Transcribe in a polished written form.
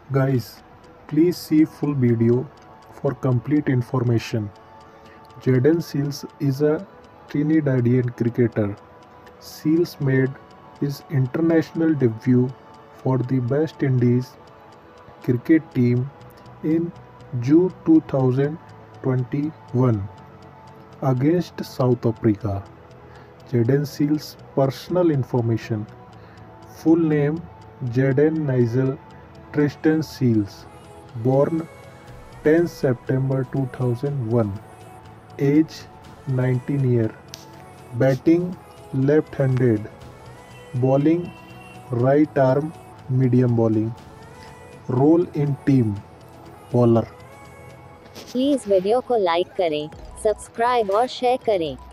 Guys, please see full video for complete information. Jayden Seales is a Trinidadian cricketer. Seales made his international debut for the West Indies cricket team in June 2021 against South Africa. Jayden Seales' personal information. Full name Jayden Nigel Tristan Seales. Born 10 September 2001. Age 19 year. Batting left-handed. Bowling right arm medium bowling. Role in team bowler. Please video को like करें, subscribe और share करें।